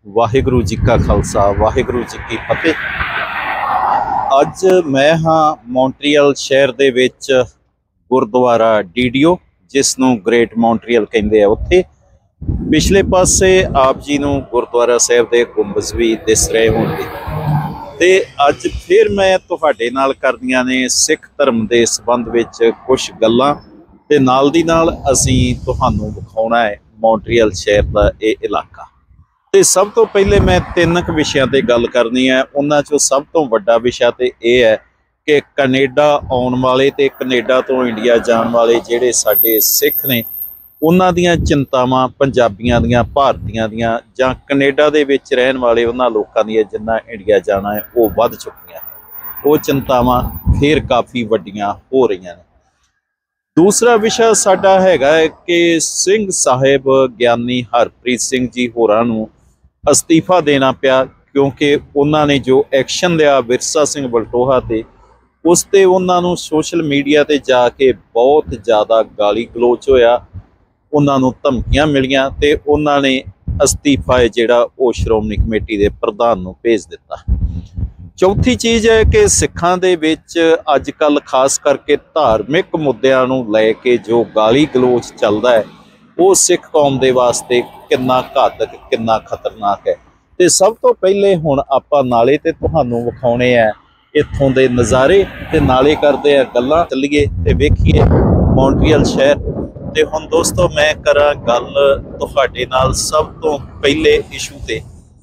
वाहिगुरू जी का खालसा वाहिगुरू जी की फतेह। अज मैं हाँ मॉन्ट्रियल शहर दे विच गुरुद्वारा डीडीओ जिसनों ग्रेट मॉन्ट्रियल कहते हैं उत्थे पिछले पासे आप जी नूं गुरुद्वारा साहिब दे गुंबज भी दिस रहे होंगे। ते अज फिर मैं तुहाडे नाल करदियां ने सिख धर्म के संबंध विच कुछ गल्लां ते नाल दी नाल असीं तुहानूं विखाउणा है मॉन्ट्रियल शहर का यह इलाका। तो सब तो पहले मैं तीन विषयों पर गल करनी है। उन्हां चों सब तो वड्डा विषय तो यह है कि कनेडा आउण वाले ते कनेडा तो इंडिया जाण वाले जिहड़े साडे सिख ने उन्हां दीयां चिंतावां पंजाबियां दीयां भारतीयां दीयां जां कनेडा दे विच रहण वाले उन्हां लोकां दीयां जिन्हां इंडिया जाना है वो वध चुकीआं। वो चिंतावां फिर काफ़ी वड्डियां हो रहीआं ने। दूसरा विषय साडा हैगा है कि सिंह साहिब ज्ञानी हरप्रीत सिंह जी होरां नूं अस्तीफा देना पिया क्योंकि उन्होंने जो एक्शन लिया विरसा सिंह बलटोहा ते उस ते उन्होंने सोशल मीडिया ते जाके बहुत ज़्यादा गाली गलोच होया, उन्होंने धमकियां मिलियां ते उन्होंने अस्तीफा है जिहड़ा वो श्रोमणी कमेटी के प्रधान नूं भेज दिता। चौथी चीज़ है कि सिखां दे विच अजकल खास करके धार्मिक मुद्दों नूं लैके जो गाली गलोच चलदा है वो सिख कौम के वास्ते कितना घातक कितना खतरनाक है। तो सब तो पहले हुण आपां नाले ते तुहानूं विखाउणे है इत्थों दे नज़ारे ते नाले करदे आ गल्लां। चलीए ते वेखीए मॉन्ट्रियल शहर। ते हुण दोस्तों मैं करा गल तुहाडे नाल सब तो पहले इशू ते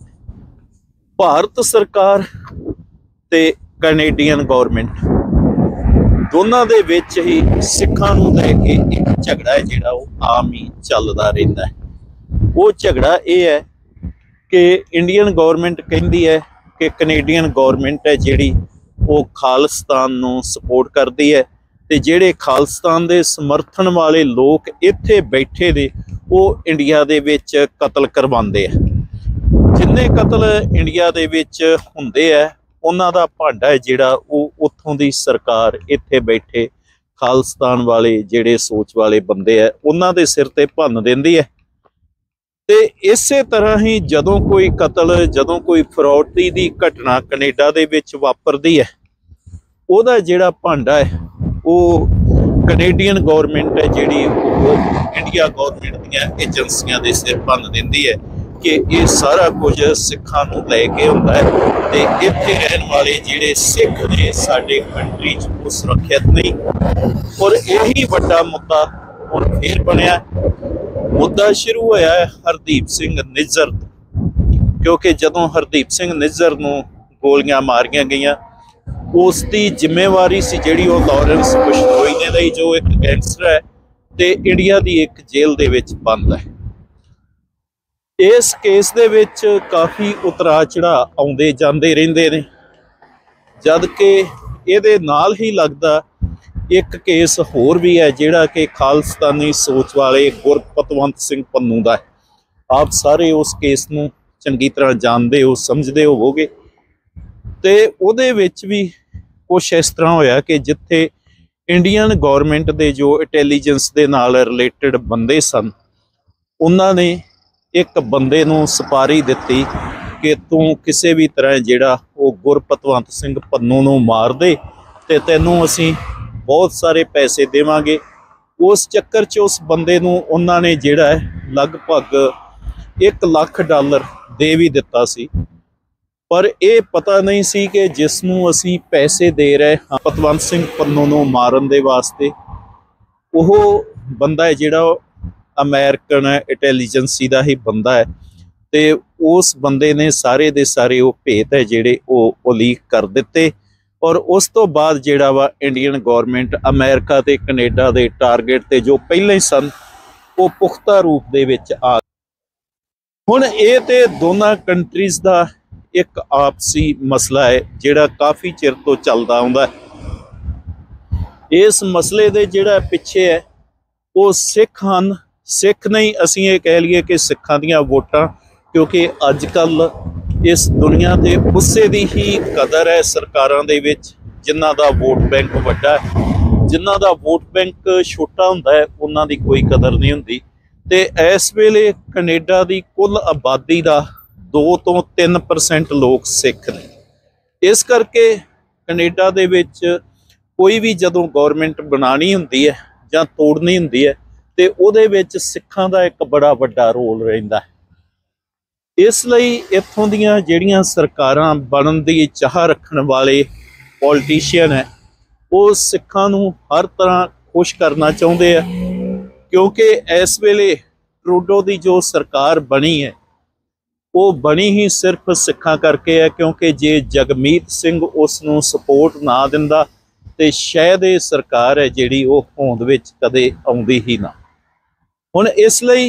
भारत सरकार ते कैनेडियन गौरमेंट दोनों दे विच ही सिखां नूं लैके एक झगड़ा है जिहड़ा वो आम ही चलदा रहिंदा है। वो झगड़ा ये है कि इंडियन गौरमेंट कहती है कि कनेडियन गौरमेंट है जिहड़ी वो खालिस्तान नूं सपोर्ट करती है ते जिहड़े खालिस्तान दे समर्थन वाले लोग इत्थे बैठे दे वो इंडिया दे विच कतल करवांदे है। जिन्ने कतल इंडिया दे विच हुंदे है उन्हां दा भांडा है जिहड़ा वो उत्थों दी सरकार इत्थे बैठे खालिस्तान वाले जिहड़े सोच वाले बंदे है उन्हां दे सिर ते भन्न दिंदी है। ते इसे तरह ही जदों कोई कतल जदों कोई फरौती दी घटना कनेडा दे विच वापरदी है उहदा जिहड़ा भांडा है वो कनेडियन गौरमेंट है जिहड़ी वो इंडिया गौरमेंट दीयां एजेंसियां दे सिर भन्न दिंदी है कि ये सारा कुछ सिखां नूं लैके हुंदा है ते इत्थे रहण वाले जिहड़े सिख ने साडे कंट्री च वो सुरक्षित नहीं। और यही वड्डा मुद्दा हुण फिर बनिया। मुद्दा शुरू होया है हरदीप सिंह निज्जर क्योंकि जदों हरदीप सिंह निज्जर नूं गोलियां मारियां गईयां उसकी जिम्मेवारी सी जिहड़ी वो लॉरेंस बिश्नोई ने लई जो एक गैंगस्टर है ते इंडिया की एक जेल दे विच बंद है। इस केस दे विच काफ़ी उतरा चढ़ा आउंदे जांदे रहिंदे ने जद कि इहदे नाल ही लगदा एक केस होर भी है जिहड़ा कि खालिस्तानी सोच वाले गुरपतवंत सिंह पन्नू दा है। आप सारे उस केस नूं चंगी तरह जानते हो समझते होवोगे। ते उहदे विच भी कुछ इस तरह होया कि जिथे इंडियन गौरमेंट दे जो इंटैलीजेंस दे नाल रिलेटेड बंदे सन उन्होंने एक बंदे नूं सपारी दिती कि तू किसी भी तरह जिहड़ा वो गुरपतवंत सिंह पन्नू नूं मार दे ते तैनूं असीं बहुत सारे पैसे देवांगे। उस चक्कर च उस बंदे नूं उन्होंने जिहड़ा है लगभग $1 लाख दे भी दिता सी। पर यह पता नहीं सी कि जिसनूं असीं पैसे दे रहे हाँ पतवंत सिंह पन्नू नूं मारन दे वास्ते वो बंदा है जिहड़ा अमेरिकन इंटैलीजेंसी का ही बंदा है। तो उस बंदे ने सारे दे सारे वो भेत है जिहड़े वो लीक कर दिते और उस तो बाद जिहड़ा वा इंडियन गौरमेंट अमेरिका ते कनेडा दे टारगेट ते जो पहले ही सन वो पुख्ता रूप दे विच आ। हुण ये ते दोनों कंट्रीज़ दा एक आपसी मसला है जिहड़ा काफ़ी चिर तो चलदा आउंदा है। इस मसले दे जिहड़ा पिछे है वो सिख हन। सिख नहीं असीं ये कह लीए कि सिखां दीयां वोटां क्योंकि अजकल इस दुनिया ते उसे दी ही कदर है सरकारां दे विच जिन्हां दा वोट बैंक वड्डा है। जिन्हां दा वोट बैंक छोटा हुंदा है उन्हां दी कोई कदर नहीं हुंदी। ते इस वेले कनेडा दी कुल आबादी का 2 ਤੋਂ 3% लोग सिख ने। इस करके कनेडा दे विच कोई भी जदों गौरमेंट बनानी हुंदी है जां तोड़नी हुंदी है ते उहदे विच सिखां दा एक बड़ा वड्डा रोल रहिंदा है। इसलिए इत्थों दीयां जिहड़ियां सरकारां बनन दी चाह रखण वाले पॉलिटिशियन है वो सिखां नूं हर तरह खुश करना चाहुंदे आ, क्योंकि इस वेले ट्रूडो की जो सरकार बनी है वो बनी ही सिर्फ सिखां करके है, क्योंकि जे जगमीत सिंह उसनूं सपोर्ट ना दिंदा तो शायद ये सरकार है जिहड़ी वो होंद विच कदे आउंदी ही ना। हुण इसलिए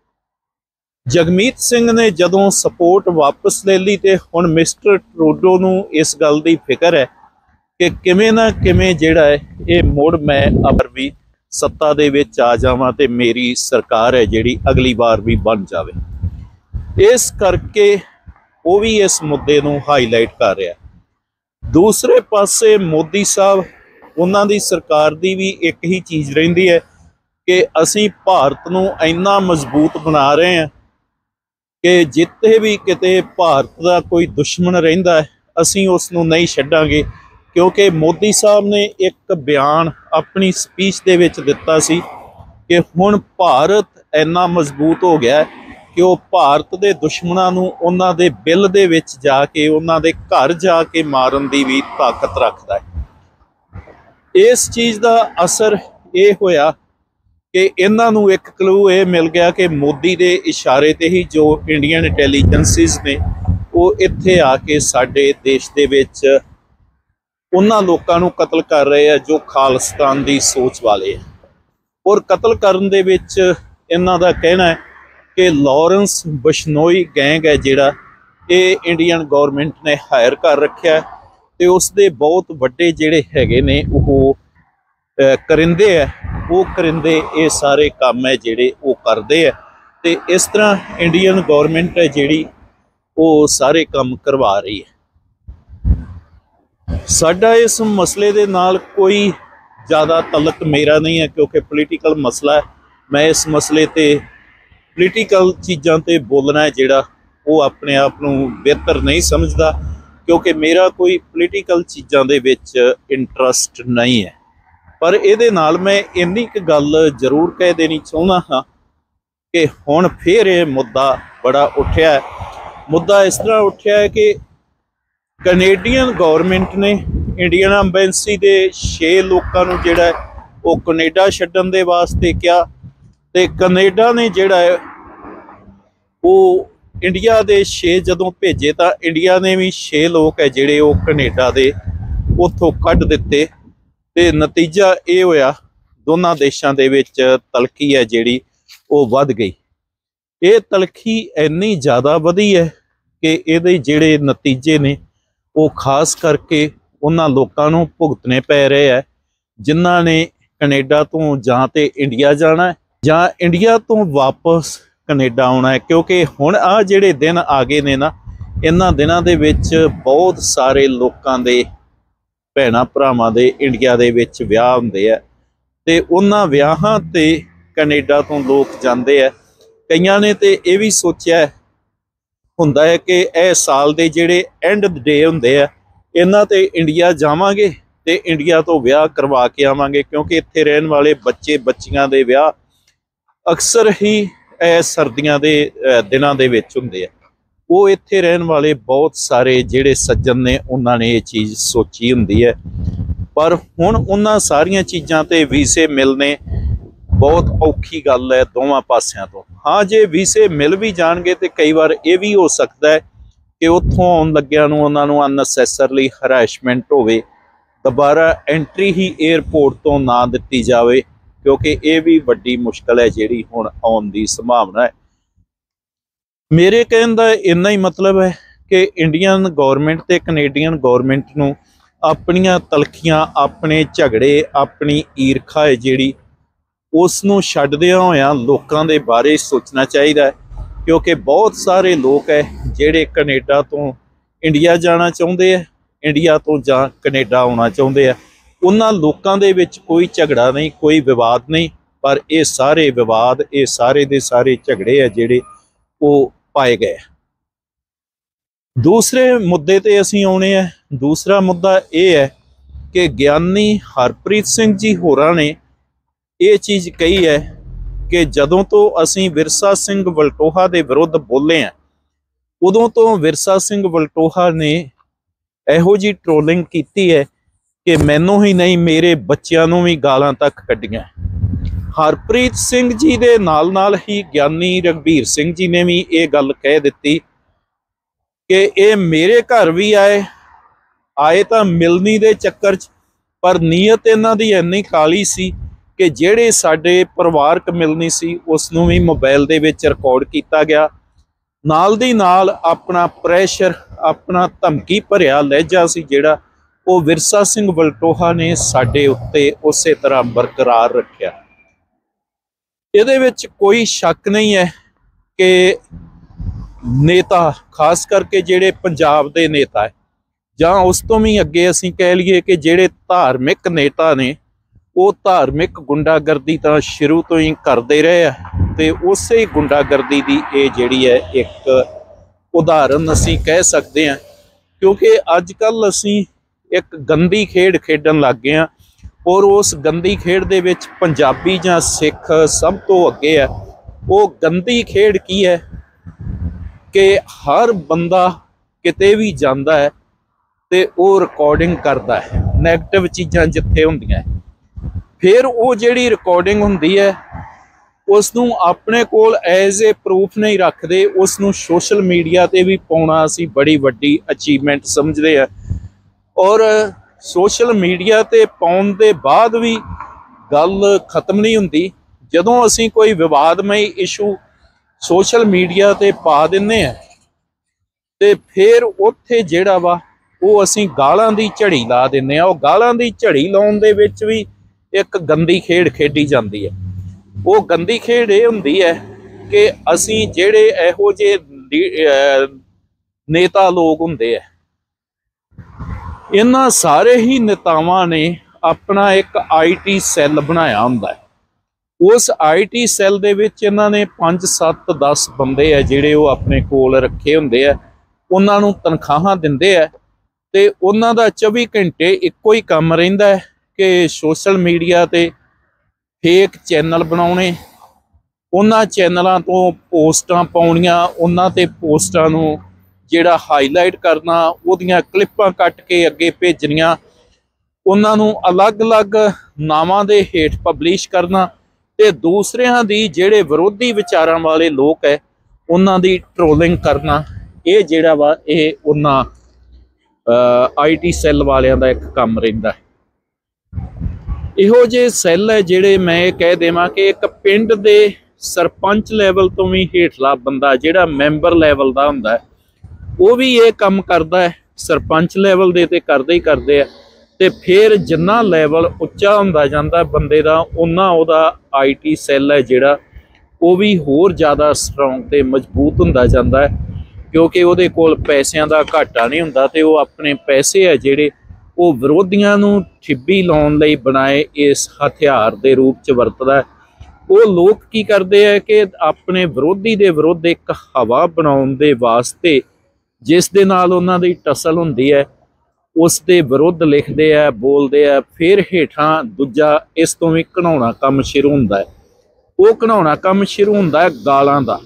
जगमीत सिंह ने जदों सपोर्ट वापस ले ली तो हुण मिस्टर ट्रूडो नूं इस गल की फिक्र है कि किवें ना किवें जिहड़ा है ये मुड़ मैं अबर भी सत्ता दे विच आ जावां ते मेरी सरकार है जिहड़ी अगली बार भी बन जावे। इस करके वो भी इस मुद्दे नूं हाईलाइट कर रहा। दूसरे पासे मोदी साहब उन्हां दी सरकार दी भी एक ही चीज़ रहिंदी है कि असीं भारत नूं इन्ना मजबूत बना रहे हैं कि जिथे भी किते भारत का कोई दुश्मन रहिंदा है असीं उसनूं नहीं छड्डांगे, क्योंकि मोदी साहब ने एक बयान अपनी स्पीच दे विच दिता सी कि हुण भारत इन्ना मजबूत हो गया है कि वो भारत के दुश्मनों नूं उन्हां दे बिल दे विच जाके उन्हां दे घर जाके मारन दी भी ताकत रखता है। इस चीज़ का असर ये होया कि इन्हां नूं एक क्लू ये मिल गया कि मोदी के इशारे ते ही जो इंडियन इंटैलीजेंसिस ने वो इत्थे आके साडे देश दे विच उन्हां लोकां नूं कतल कर रहे हैं जो खालिस्तान की सोच वाले हैं। और कतल करन दे विच इन्हां दा कहना है कि लॉरेंस बिश्नोई गैंग है जिहड़ा ये इंडियन गौरमेंट ने हायर कर रखा है ते उसदे बहुत वड्डे जिहड़े हैगे ने वो करिंदे है, वो करिंदे ये सारे काम है जिहड़े वो करदे है ते इस तरह इंडियन गौरमेंट है जिहड़ी वो सारे काम करवा रही है। साडा इस मसले दे नाल कोई ज़्यादा तलक मेरा नहीं है, क्योंकि पोलीटिकल मसला है। मैं इस मसले ते पोलीटिकल चीज़ां ते बोलना है जिहड़ा वो अपने आप नूं बेहतर नहीं समझदा, क्योंकि मेरा कोई पोलीटिकल चीज़ां दे विच इंटरस्ट नहीं है। पर इहदे नाल मैं इन्नी क गल जरूर कह देनी चाहुंदा हाँ कि हुण फिर ये मुद्दा बड़ा उठिया है। मुद्दा इस तरह उठिया है कि कनेडियन गौरमेंट ने इंडियन एम्बेसी के 6 लोगों को जिहड़ा है वो कनेडा छड्डण दे वास्ते कहा ते कनेडा ने जिहड़ा है वो इंडिया के 6 जदों भेजे तो इंडिया ने भी 6 लोग है जिहड़े वो कनेडा दे उत्थों कढ दिते ते नतीजा ये होया दोनों देशों के विच तलखी है जिहड़ी वो वध गई। ये तलखी इन्नी ज़्यादा वधी है कि इहदे जिहड़े नतीजे ने वो खास करके उन्हां लोकां नूं भुगतने पै रहे हैं जिन्हां ने कनेडा तो जां ते इंडिया जाना है जां इंडिया तो वापस कनेडा आउणा है। क्योंकि हुण आ जिहड़े दिन आ गए ने ना इन्हां दिनां दे विच बहुत सारे लोकां दे भैणां भरावां दे इंडिया दे विच विआह हुंदे आ ते उन्हां विआहां ते कनेडा तो लोग जांदे आ। कईयां ने ते ये भी सोचिया हुंदा है कि यह साल दे जिहड़े एंड डे हुंदे आ इन्हां ते इंडिया जावांगे ते इंडिया तो विआह करवा के आवांगे, क्योंकि इत्थे रहण वाले बच्चे बच्चियां दे विआह अक्सर ही सर्दियां दे दिनां दे विच हुंदे आ। वो इत्थे रहण वाले बहुत सारे जिहड़े सज्जन ने उन्होंने ये चीज़ सोची हुंदी है, पर हुण उन्हां सारियां चीज़ां ते वीज़े मिलने बहुत औखी गल है दोवां पासियां तो। हाँ जे वीज़े मिल भी जाणगे तो कई बार ये भी हो सकता है कि उत्थों आउण लग्गियां नूं उन्हां नूं अननैसेसरली हराशमेंट होवे, दोबारा एंट्री ही एयरपोर्ट तो ना दित्ती जावे, क्योंकि ये भी वड्डी मुश्किल है जिहड़ी हुण आउण दी संभावना है। मेरे कहण दा इन्ना ही मतलब है कि इंडियन गौरमेंट ते कनेडियन गौरमेंट नूं अपनियां तलखियां, अपने झगड़े, अपनी ईरखा है जिहड़ी उसनूं छड्डदियां होइयां लोकां दे बारे सोचना चाहिए है, क्योंकि बहुत सारे लोग है जिहड़े कनेडा तो इंडिया जाना चाहुंदे है, इंडिया तो जां कनेडा आउणा चाहुंदे है। उन्हां लोकां दे विच कोई झगड़ा नहीं, कोई विवाद नहीं, पर ये सारे विवाद, ये सारे दे सारे झगड़े है जिहड़े वो पाए गए। दूसरे मुद्दे ते असीं आउणे है। दूसरा मुद्दा ये है कि ਗਿਆਨੀ हरप्रीत सिंह जी होरां ने ये चीज़ कही है कि जदों तो असीं विरसा सिंह वलटोहा के विरुद्ध बोले हैं, उदों तो विरसा सिंह वलटोहा ने इहो जी ट्रोलिंग की है कि मैनू ही नहीं मेरे बच्चों नूं भी गालां तक कड्डियां। हरप्रीत सिंह जी दे नाल नाल ही ਗਿਆਨੀ रघबीर सिंह जी ने भी ये गल कह दी कि ये मेरे घर भी आए तो मिलनी दे चक्कर च, पर नीयत इन्हां दी इन्नी काली सी कि ਜਿਹੜੇ ਸਾਡੇ ਪਰਿਵਾਰਕ ਮਿਲਣੀ ਸੀ ਉਸ ਨੂੰ ਵੀ मोबाइल ਦੇ ਵਿੱਚ ਰਿਕਾਰਡ ਕੀਤਾ ਗਿਆ। ਨਾਲ ਦੀ ਨਾਲ ਆਪਣਾ ਪ੍ਰੈਸ਼ਰ, ਆਪਣਾ ਧਮਕੀ ਭਰਿਆ ਲਹਿਜਾ ਸੀ ਜਿਹੜਾ ਉਹ ਵਿਰਸਾ ਸਿੰਘ ਵਲਟੋਹਾ ਨੇ ਸਾਡੇ ਉੱਤੇ ਉਸੇ ਤਰ੍ਹਾਂ ਬਰਕਰਾਰ ਰੱਖਿਆ। ਇਹਦੇ ਵਿੱਚ ਕੋਈ ਸ਼ੱਕ ਨਹੀਂ ਹੈ ਕਿ नेता खास करके ਜਿਹੜੇ पंजाब के नेता है ਜਾਂ उस तो भी अगे असीं कह लीए कि ਜਿਹੜੇ धार्मिक नेता ने वो धार्मिक गुंडागर्दी तो शुरू तो ही करते रहे हैं ते उस ही गुंडागर्दी की ये जिहड़ी है एक उदाहरण असीं कह सकते हैं। क्योंकि अजकल असीं एक गंदी खेड खेडन लग गए हैं और उस गंदी खेड दे विच पंजाबी जां सिख सब तो अगे है। वो गंदी खेड की है कि हर बंदा किते भी जाता है तो वो रिकॉर्डिंग करता है, नैगेटिव चीज़ां जिथे होंदियां फिर वो जिहड़ी रिकॉर्डिंग हुंदी है उसनूं अपने कोल एज ए प्रूफ नहीं रखते, उसनूं सोशल मीडिया ते भी पाउणा असीं बड़ी वड्डी अचीवमेंट समझते हैं। और सोशल मीडिया ते पाउण दे बाद भी गल खत्म नहीं हुंदी। जदों असीं कोई विवादमई इशू सोशल मीडिया ते पा दिंदे हैं ते फिर उत्थे जिहड़ा वा वो असीं गालां दी झड़ी ला दिंदे आ। गालां दी झड़ी लाउण दे विच भी एक गंदी खेड खेडी जाती है। वो गंदी खेड ये हुंदी है कि असीं जिहड़े इहो जे नेता लोग हुंदे है, इन्हां सारे ही नेतावां ने अपना एक IT सैल बनाया हुंदा है। उस IT सैल दे विच इन्हां ने 5 7 10 बंदे है जिहड़े वो अपने कोल रखे हुंदे है, उन्हां नूं तनखाहां दिंदे है ते उन्हां दा 24 घंटे इक्को ही काम रहिंदा है कि सोशल मीडिया ते फेक चैनल बनाउणे, उन्हां चैनलों तो पोस्टां पाउणियां, उन्हां ते पोस्टां नूं जिहड़ा हाईलाइट करना, उहदियां क्लिपां कट के अगे भेजणियां, उन्हां नूं अलग-अलग नावां दे हेठ पबलिश करना ते दूसरियां दी जिहड़े विरोधी विचारां वाले लोग है उन्हां दी ट्रोलिंग करना। ये जिहड़ा वा ये उन्हां IT सैल वालियां दा एक काम रहिंदा है। इहो जे सैल है जिहड़े मैं कह देवां कि एक पिंड दे सरपंच लैवल तो भी हेठला बंदा जिहड़ा मैंबर लैवल दा हुंदा है वो भी ये काम करदा है, सरपंच लैवल दे ते करदे ही करदे है। ते फिर जिन्ना लैवल उच्चा हुंदा जांदा बंदे दा उन्ना उहदा IT सैल है जिहड़ा वो भी होर ज़्यादा स्ट्रोंग ते मजबूत हुंदा जांदा है। क्योंकि उहदे कोल पैसिਆਂ ਦਾ घाटा नहीं हुंदा ते वो अपने पैसे है जिहड़े वो विरोधियां नूं ठिब्बी लाउण लई बनाए इस हथियार दे रूप च वरतदा है। वो लोग की करते हैं कि अपने विरोधी दे विरुद्ध एक हवा बनाउण दे वास्ते जिस दे नाल उन्हां दी टसल हुंदी है उस दे विरुद्ध लिखते हैं, बोलते हैं, फिर हेठां दूजा इस तो भी घिनौना काम शुरू हुंदा है। वो घिनौना काम शुरू हुंदा है गालां दा।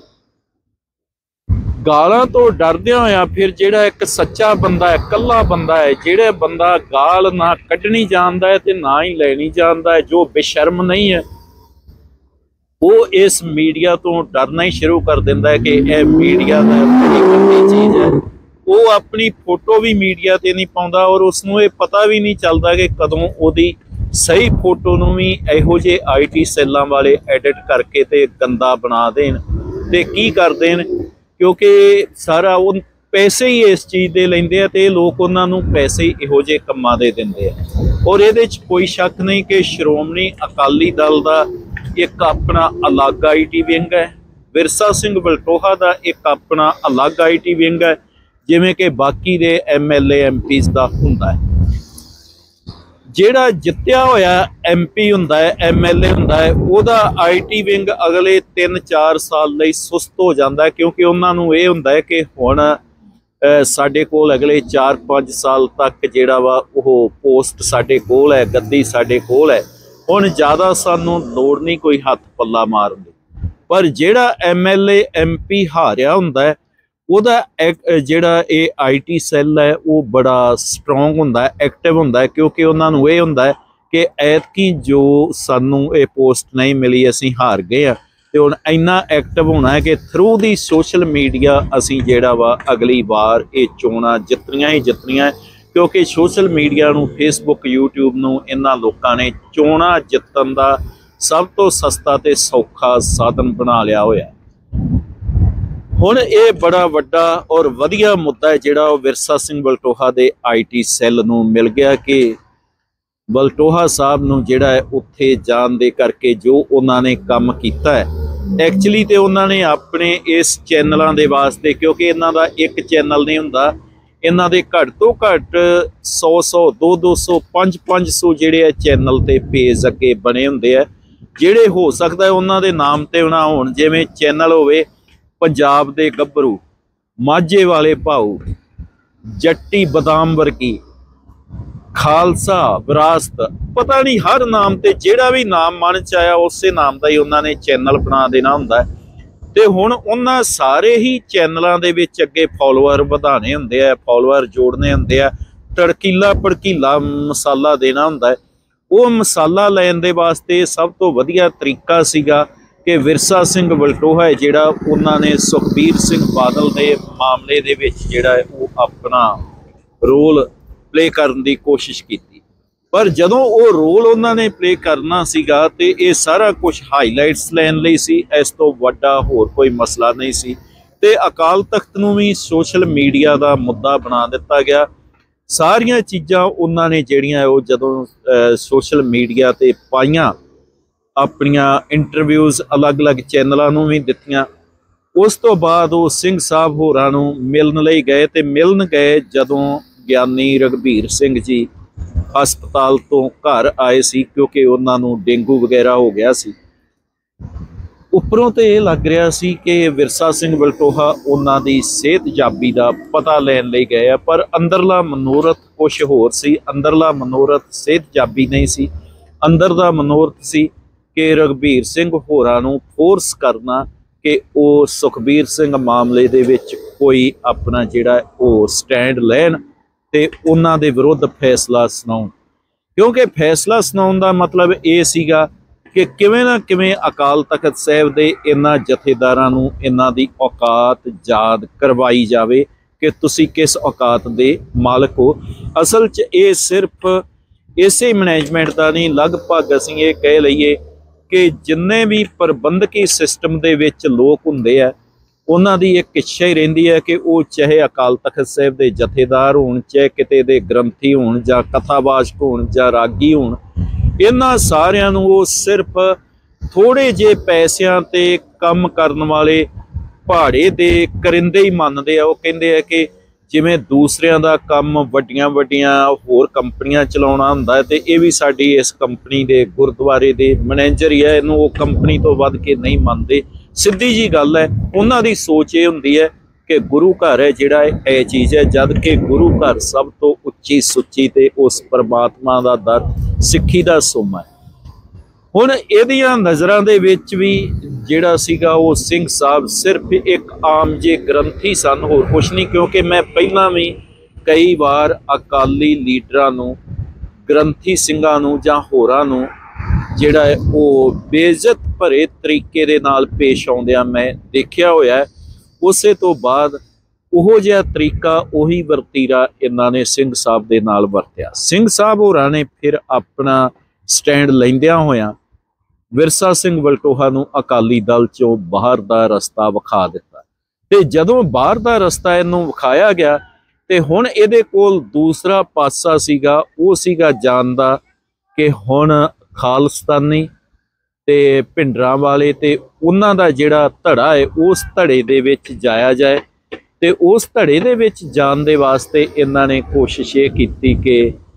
गालां तो डरदियां होया फिर जिहड़ा एक सच्चा बंदा है, कल्ला बंदा है, जिहड़ा बंदा गाल ना कड्ढनी जानदा है ते ना ही लैनी जानदा है, जो बेशर्म नहीं है, वो इस मीडिया तो डरना ही शुरू कर दिंदा है कि यह मीडिया दा बड़ी गंदी चीज़ है। वो अपनी फोटो भी मीडिया ते नहीं पाउंदा और उसनूं ये पता भी नहीं चलता कि कदों उहदी सही फोटो नूं भी इहो जे IT सैलां वाले एडिट करके ते गंदा बना देन ते की कर देन। क्योंकि सारा वो पैसे ही इस चीज़ दे लैंदे आ ते लोग उन्हां नूं पैसे ही इहो जे कम्मां दे दिंदे आ। और इहदे च कोई शक नहीं कि श्रोमणी अकाली दल दा एक अपना अलग IT विंग है, विरसा सिंह वलटोहा दा एक अपना अलग IT विंग है, जिमें कि बाकी दे MLA MPs दा हुंदा है। जिहड़ा जित्तिया होया MP हुंदा है, MLA हुंदा है, उहदा IT विंग अगले 3-4 साल लई सुस्त हो जाता है। क्योंकि उन्हां नूं इह हुंदा है कि हुण ਸਾਡੇ ਕੋਲ अगले 4-5 साल तक जिहड़ा वा वो पोस्ट साडे कोल है, गद्दी साडे कोल है। हुण ज़्यादा सानू लोड़ नहीं कोई हत्थ पल्ला मारन दी, पर जिहड़ा MLA MP हारिया हुंदा है ਉਹਦਾ ਜਿਹੜਾ ਇਹ IT ਸੈੱਲ ਹੈ ਉਹ ਬੜਾ ਸਟਰੋਂਗ ਹੁੰਦਾ ਹੈ, ਐਕਟਿਵ ਹੁੰਦਾ ਹੈ, ਕਿਉਂਕਿ ਉਹਨਾਂ ਨੂੰ ਇਹ ਹੁੰਦਾ ਹੈ ਕਿ ਐਤਕੀ ਜੋ ਸਾਨੂੰ ਇਹ ਪੋਸਟ ਨਹੀਂ ਮਿਲੀ ਅਸੀਂ ਹਾਰ ਗਏ ਆ, ਤੇ ਹੁਣ ਇੰਨਾ ਐਕਟਿਵ ਹੋਣਾ ਹੈ ਕਿ ਥਰੂ ਦੀ ਸੋਸ਼ਲ ਮੀਡੀਆ ਅਸੀਂ ਜਿਹੜਾ ਵਾ ਅਗਲੀ ਵਾਰ ਇਹ ਚੋਣਾਂ ਜਿੱਤਣੀਆਂ ਹੀ ਜਿੱਤਣੀਆਂ, ਕਿਉਂਕਿ ਸੋਸ਼ਲ ਮੀਡੀਆ ਨੂੰ ਫੇਸਬੁੱਕ YouTube ਨੂੰ ਇਹਨਾਂ ਲੋਕਾਂ ਨੇ ਚੋਣਾਂ ਜਿੱਤਣ ਦਾ ਸਭ ਤੋਂ ਸਸਤਾ ਤੇ ਸੌਖਾ ਸਾਧਨ ਬਣਾ ਲਿਆ ਹੋਇਆ। ਹੁਣ ਇਹ ਬੜਾ ਵੱਡਾ ਔਰ ਵਧੀਆ ਮੁੱਦਾ ਹੈ ਜਿਹੜਾ ਉਹ ਵਿਰਸਾ ਸਿੰਘ ਵਲਟੋਹਾ ਦੇ IT ਸੈੱਲ ਨੂੰ ਮਿਲ ਗਿਆ ਕਿ ਵਲਟੋਹਾ ਸਾਹਿਬ ਨੂੰ ਜਿਹੜਾ ਹੈ ਉੱਥੇ ਜਾਣ ਦੇ ਕਰਕੇ ਜੋ ਉਹਨਾਂ ਨੇ ਕੰਮ ਕੀਤਾ ਹੈ, ਐਕਚੁਅਲੀ ਤੇ ਉਹਨਾਂ ਨੇ ਆਪਣੇ ਇਸ ਚੈਨਲਾਂ ਦੇ ਵਾਸਤੇ, ਕਿਉਂਕਿ ਇਹਨਾਂ ਦਾ ਇੱਕ ਚੈਨਲ ਨਹੀਂ ਹੁੰਦਾ, ਇਹਨਾਂ ਦੇ ਘੱਟ ਤੋਂ ਘੱਟ 100 200 500 ਜਿਹੜੇ ਆ ਚੈਨਲ ਤੇ ਪੇਜ ਅੱਗੇ ਬਣੇ ਹੁੰਦੇ ਆ, ਜਿਹੜੇ ਹੋ ਸਕਦਾ ਉਹਨਾਂ ਦੇ ਨਾਮ ਤੇ ਨਾ ਹੋਣ। ਜਿਵੇਂ ਚੈਨਲ ਹੋਵੇ पंजाब दे गभरू, माझे वाले भाऊ, जट्टी बदाम वर्गी, खालसा विरासत, पता नहीं हर नाम ते जेड़ा भी नाम मन च आया उस नाम का ही उन्होंने चैनल बना देना हुंदा है। ते हुण उन्हां सारे ही चैनलों दे विच अगे फॉलोअर वधाने हुंदे आ, फॉलोअर जोड़ने हुंदे आ, तड़कीला भड़कीला मसाला देना हुंदा है। वो मसाला लैण दे वास्ते सब तो वधिया तरीका सीगा कि विरसा सिंह वलटोहा है जिहड़ा उन्होंने सुखबीर सिंह बादल के मामले दे विच जिहड़ा है वो अपना रोल प्ले करने की कोशिश की, पर जदों वो रोल उन्होंने प्ले करना सीगा ते ये सारा कुछ हाईलाइट्स लैण लई सी, इस तो वड्डा होर कोई मसला नहीं सी। ते अकाल तख्त नूं भी सोशल मीडिया का मुद्दा बना दिता गया। सारियां चीज़ां उन्होंने जिहड़ियां वो जदों सोशल मीडिया ते पाईयां, अपनियां इंटरव्यूज़ अलग अलग चैनलों में भी दित्तियां, उस तो बाद वो सिंह साहब होरां नूं मिलन लई गए ते मिलन गए जदों ज्ञानी रघबीर सिंह जी हस्पताल तो घर आए सी, क्योंकि उन्हां नूं डेंगू वगैरह हो गया सी। उपरों तो यह लग रहा सी कि विरसा सिंह वलटोहा उन्हां दी सेहत जाबी का पता लैण लई गए आ, पर अंदरला मनोरथ कुछ होर सी। अंदरला मनोरथ सेहत जाबी नहीं सी, अंदर दा मनोरथ सी कि रघबीर सिंह होरां नूं फोर्स करना कि वो सुखबीर सिंह मामले दे विच कोई अपना जिहड़ा वो स्टैंड लैण ते उन्हां दे विरुद्ध फैसला सुनाउण, क्योंकि फैसला सुनाउण दा मतलब ये सीगा कि किवें ना किवें अकाल तख्त साहिब दे इन्हां जथेदारां नूं इन्हां दी औकात याद करवाई जावे कि तुसीं किस औकात दे मालक हो। असल च ये सिर्फ इसे मैनेजमेंट का नहीं, लगभग असीं ये कह लईए कि जिन्ने भी प्रबंधकी सिस्टम दे विच लोग हुंदे आ, उन्हां दी एक इच्छा ही रहिंदी है कि वो चाहे अकाल तख्त साहिब दे जथेदार होण, चाहे किते दे ग्रंथी होण, जां कथावाचक होण, जां रागी होण, इन्हां सारियां नूं वो सिर्फ थोड़े जे पैसिਆਂ ते काम करन वाले भाड़े दे करिंदे ही मनदे आ। वो कहिंदे आ कि जिवें दूसरिਆਂ ਦਾ ਕੰਮ ਵੱਡੀਆਂ होर कंपनियां चलाउणा हुंदा है, ते ये भी साडी इस कंपनी दे गुरुद्वारे दे मैनेजर ही है, इहनूं वो कंपनी तो वध के नहीं मनदे। सीधी जी गल है, उन्हां दी सोच ये हुंदी है कि गुरु घर है जिहड़ा ये चीज़ है, जद कि गुरु घर सब तो उच्ची सुच्ची ते उस परमात्मा दा दर सिੱਖੀ दा सुम है। हुण इहदियां नज़रां दे विच भी जिहड़ा सीगा वो सिंह साहब सिर्फ एक आम जे ग्रंथी सन, होर कुछ नहीं। क्योंकि मैं पहलां भी कई बार अकाली लीडरां नूं, ग्रंथी ਸਿੰਘਾਂ नूं जां होरां नूं जिहड़ा है वो बेइज्जत भरे तरीके दे नाल पेश आउंदिआं मैं देखिआ होया है। उसे तो बाद उहो जिहा तरीका उही वरतीरा इन्हां ने सिंह साहब दे नाल वरतिआ। सिंह साहब होरां ने फिर अपना स्टैंड लैंदिआं होइआं विरसा सिंह वलटोहा नूं अकाली दल चों बाहर दा रस्ता विखा दिता, ते जदों बाहर दा रस्ता इहनूं विखाया गया ते हुण इहदे कोल दूसरा पासा सीगा, वो सीगा जान दा कि हुण खालस्तानी ते भिंडरां वाले ते उन्हां दा जिहड़ा धड़ा है उस धड़े दे विच जाया जाए, ते उस धड़े दे विच जाण दे वास्ते इन्हां ने कोशिश ये कीती कि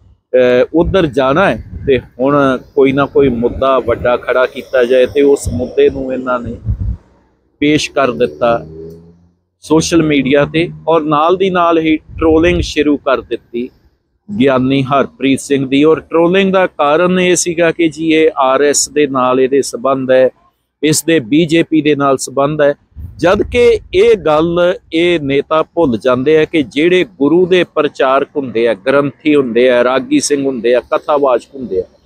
उधर जाना है ते हुण कोई ना कोई मुद्दा वड्डा खड़ा किया जाए, तो उस मुद्दे नूं इन्हां ने पेश कर दिता। सोशल मीडिया ते और नाल दी नाल ही ट्रोलिंग शुरू कर दित्ती ਗਿਆਨੀ ਹਰਪ੍ਰੀਤ ਸਿੰਘ ਦੀ। और ट्रोलिंग ਦਾ ਕਾਰਨ ਇਹ ਸੀਗਾ ਕਿ ਜੀ ਇਹ RS ਦੇ ਨਾਲ ਇਹਦੇ ਸੰਬੰਧ ਹੈ, ਇਸ ਦੇ BJP ਦੇ ਨਾਲ ਸੰਬੰਧ ਹੈ, ਜਦ ਕਿ ਇਹ ਗੱਲ ਇਹ ਨੇਤਾ ਭੁੱਲ ਜਾਂਦੇ ਆ ਕਿ ਜਿਹੜੇ ਗੁਰੂ ਦੇ ਪ੍ਰਚਾਰਕ ਹੁੰਦੇ ਆ, ਗ੍ਰੰਥੀ ਹੁੰਦੇ ਆ, ਰਾਗੀ ਸਿੰਘ ਹੁੰਦੇ ਆ, ਕਥਾਵਾਚਕ ਹੁੰਦੇ ਆ,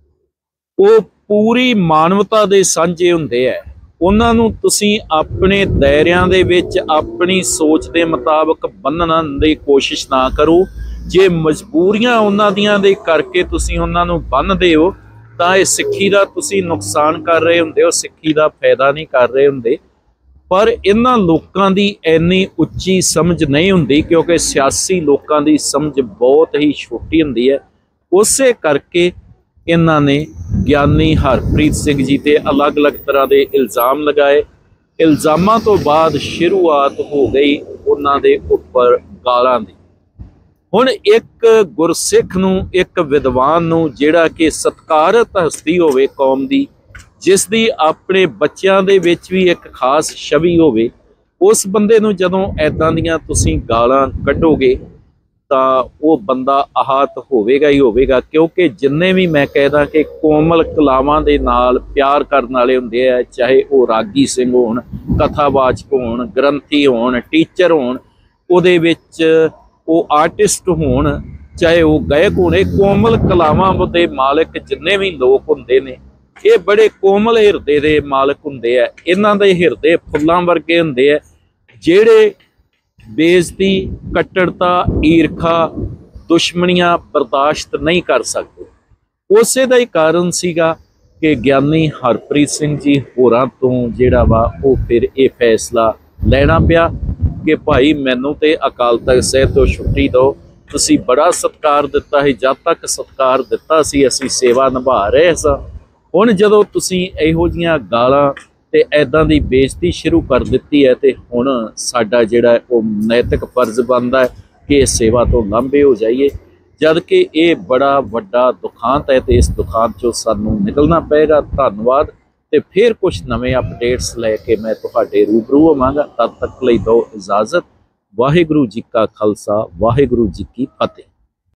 ਉਹ ਪੂਰੀ ਮਾਨਵਤਾ ਦੇ ਸਾਂਝੇ ਹੁੰਦੇ ਆ। ਉਹਨਾਂ ਨੂੰ ਤੁਸੀਂ ਆਪਣੇ ਦਾਇਰਿਆਂ ਦੇ ਵਿੱਚ ਆਪਣੀ ਸੋਚ ਦੇ ਮੁਤਾਬਕ ਬੰਨ੍ਹਣ ਦੀ ਕੋਸ਼ਿਸ਼ ਨਾ ਕਰੋ। ਜੇ ਮਜਬੂਰੀਆਂ ਉਹਨਾਂ ਦੀਆਂ ਦੇ ਕਰਕੇ ਤੁਸੀਂ ਉਹਨਾਂ ਨੂੰ ਬੰਨ੍ਹਦੇ ਹੋ ਤਾਂ ਇਹ ਸਿੱਖੀ ਦਾ ਤੁਸੀਂ ਨੁਕਸਾਨ ਕਰ ਰਹੇ ਹੁੰਦੇ ਹੋ, ਸਿੱਖੀ ਦਾ ਫਾਇਦਾ ਨਹੀਂ ਕਰ ਰਹੇ ਹੁੰਦੇ। ਪਰ ਇਹਨਾਂ ਲੋਕਾਂ ਦੀ ਇੰਨੀ ਉੱਚੀ ਸਮਝ ਨਹੀਂ ਹੁੰਦੀ, ਕਿਉਂਕਿ ਸਿਆਸੀ ਲੋਕਾਂ ਦੀ ਸਮਝ ਬਹੁਤ ਹੀ ਛੋਟੀ ਹੁੰਦੀ ਹੈ। ਉਸੇ ਕਰਕੇ ਇਹਨਾਂ ਨੇ ਗਿਆਨੀ ਹਰਪ੍ਰੀਤ ਸਿੰਘ ਜੀ ਤੇ ਅਲੱਗ-ਅਲੱਗ ਤਰ੍ਹਾਂ ਦੇ ਇਲਜ਼ਾਮ ਲਗਾਏ। ਇਲਜ਼ਾਮਾਂ ਤੋਂ ਬਾਅਦ ਸ਼ੁਰੂਆਤ ਹੋ ਗਈ ਉਹਨਾਂ ਦੇ ਉੱਪਰ ਗਾਲਾਂ ਦੀ। ਹੁਣ ਇੱਕ ਗੁਰਸਿੱਖ ਨੂੰ, ਇੱਕ ਵਿਦਵਾਨ ਨੂੰ, ਜਿਹੜਾ ਕਿ ਸਤਿਕਾਰਤ ਹਸਤੀ ਹੋਵੇ ਕੌਮ ਦੀ, ਜਿਸ ਦੀ ਆਪਣੇ ਬੱਚਿਆਂ ਦੇ ਵਿੱਚ ਵੀ ਇੱਕ ਖਾਸ ਛਵੀ ਹੋਵੇ, ਉਸ ਬੰਦੇ ਨੂੰ ਜਦੋਂ ਐਦਾਂ ਦੀਆਂ ਤੁਸੀਂ ਗਾਲਾਂ ਕੱਢੋਗੇ ਤਾਂ ਉਹ ਬੰਦਾ ਆਹਤ ਹੋਵੇਗਾ ਹੀ ਹੋਵੇਗਾ। ਕਿਉਂਕਿ ਜਿੰਨੇ ਵੀ ਮੈਂ ਕਹਿਦਾ ਕਿ ਕੋਮਲ ਕਲਾਵਾਂ ਦੇ ਨਾਲ ਪਿਆਰ ਕਰਨ ਵਾਲੇ ਹੁੰਦੇ ਆ, ਚਾਹੇ ਉਹ ਰਾਗੀ ਸਿੰਘ ਹੋਣ, ਕਥਾਵਾਚਕ ਹੋਣ, ਗ੍ਰੰਥੀ ਹੋਣ, ਟੀਚਰ ਹੋਣ, ਉਹਦੇ ਵਿੱਚ ਉਹ ਆਰਟਿਸਟ ਹੋਣ, ਚਾਹੇ ਉਹ ਗਾਇਕ ਹੋਣ, ਇਹ ਕੋਮਲ ਕਲਾਵਾਂ ਦੇ ਮਾਲਕ ਜਿੰਨੇ ਵੀ ਲੋਕ ਹੁੰਦੇ ਨੇ, ਇਹ ਬੜੇ ਕੋਮਲ ਹਿਰਦੇ ਦੇ ਮਾਲਕ ਹੁੰਦੇ ਆ। ਇਹਨਾਂ ਦੇ ਹਿਰਦੇ ਫੁੱਲਾਂ ਵਰਗੇ ਹੁੰਦੇ ਆ, ਜਿਹੜੇ ਬੇਇੱਜ਼ਤੀ, ਕੱਟੜਤਾ, ਈਰਖਾ, ਦੁਸ਼ਮਣੀਆਂ ਬਰਦਾਸ਼ਤ ਨਹੀਂ ਕਰ ਸਕਦੇ। ਉਸੇ ਦਾ ਹੀ ਕਾਰਨ ਸੀਗਾ ਕਿ ਗਿਆਨੀ ਹਰਪ੍ਰੀਤ ਸਿੰਘ ਜੀ ਹੋਰਾਂ ਤੋਂ ਜਿਹੜਾ ਵਾ ਉਹ ਫਿਰ ਇਹ ਫੈਸਲਾ ਲੈਣਾ ਪਿਆ ਕਿ ਭਾਈ ਮੈਨੂੰ ਤੇ ਅਕਾਲ ਤਖਤ ਸਾਹਿਬ ਤੋਂ ਛੁੱਟੀ ਦਿਓ। ਤੁਸੀਂ ਬੜਾ ਸਤਿਕਾਰ ਦਿੱਤਾ ਸੀ, ਜਦ ਤੱਕ ਸਤਿਕਾਰ ਦਿੱਤਾ ਸੀ ਅਸੀਂ ਸੇਵਾ ਨਿਭਾ ਰਹੇ ਸਾਂ। ਹੁਣ ਜਦੋਂ ਤੁਸੀਂ ਇਹੋ ਜਿਹੀਆਂ ਗਾਲਾਂ ਤੇ ਐਦਾਂ ਦੀ ਬੇਇੱਜ਼ਤੀ ਸ਼ੁਰੂ ਕਰ ਦਿੱਤੀ ਹੈ, ਤੇ ਹੁਣ ਸਾਡਾ ਜਿਹੜਾ ਉਹ ਨੈਤਿਕ ਫਰਜ਼ ਬਣਦਾ ਹੈ ਕਿ ਇਸ ਸੇਵਾ ਤੋਂ ਲਾਂਭੇ ਹੋ ਜਾਈਏ, ਜਦ ਕਿ ਇਹ ਬੜਾ ਵੱਡਾ ਦੁਖਾਂਤ ਹੈ ਤੇ ਇਸ ਦੁਖਾਂਤ ਚੋਂ ਸਾਨੂੰ ਨਿਕਲਣਾ ਪਏਗਾ। ਧੰਨਵਾਦ। ਤੇ ਫਿਰ ਕੁਝ ਨਵੇਂ ਅਪਡੇਟਸ ਲੈ ਕੇ ਮੈਂ ਤੁਹਾਡੇ ਰੂਬਰੂ ਹੋਵਾਂਗਾ। ਤਦ ਤੱਕ ਲਈ ਦਿਓ ਇਜਾਜ਼ਤ। ਵਾਹਿਗੁਰੂ ਜੀ ਕਾ ਖਾਲਸਾ, ਵਾਹਿਗੁਰੂ ਜੀ ਕੀ ਫਤਿਹ।